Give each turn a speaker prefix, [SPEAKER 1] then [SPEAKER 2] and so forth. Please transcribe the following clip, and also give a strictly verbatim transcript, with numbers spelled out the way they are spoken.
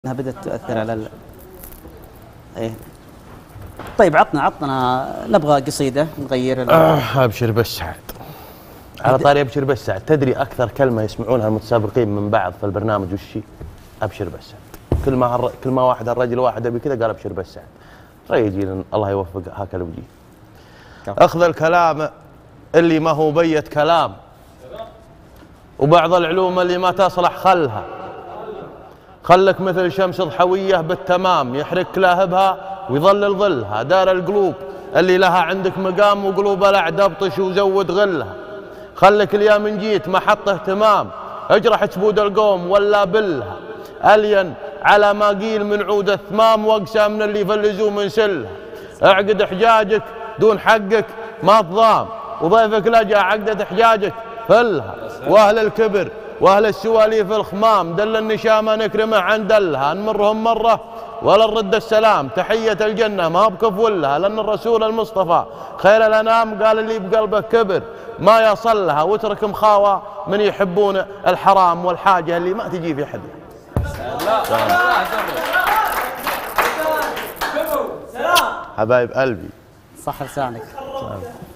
[SPEAKER 1] انها بدات تؤثر على ال... ايه. طيب عطنا عطنا نبغى قصيده نغير ال...
[SPEAKER 2] آه ابشر بالسعد. على طاري ابشر بالسعد، تدري اكثر كلمه يسمعونها المتسابقين من بعض في البرنامج وش هي؟ ابشر بالسعد. كل ما هر... كل ما واحد الرجل واحد ابي كذا قال ابشر بالسعد. ريجي الله يوفق هكذا وجي. اخذ الكلام اللي ما هو بيت كلام، وبعض العلوم اللي ما تصلح خلها. خلك مثل شمس ضحويه بالتمام، يحرك لاهبها ويظلل ظلها. دار القلوب اللي لها عندك مقام، وقلوب الاعدى ابطش وزود غلها. خلك اليا من جيت محط اهتمام، اجرح جبود القوم ولا بلها. الين على ما قيل من عود الثمام، واقسى من اللي فلزوا من سلها. اعقد حجاجك دون حقك ما تضام، وضيفك لجا عقدة حجاجك فلها. واهل الكبر واهل السواليف الخمام، دل النشامه نكرمه عن دلها. نمرهم مره ولا نرد السلام، تحيه الجنه ما بكف ولها. لان الرسول المصطفى خير الانام قال اللي بقلبه كبر ما يصلها. واترك مخاوى من يحبون الحرام، والحاجه اللي ما تجي في حد. حبايب قلبي
[SPEAKER 1] صح لسانك.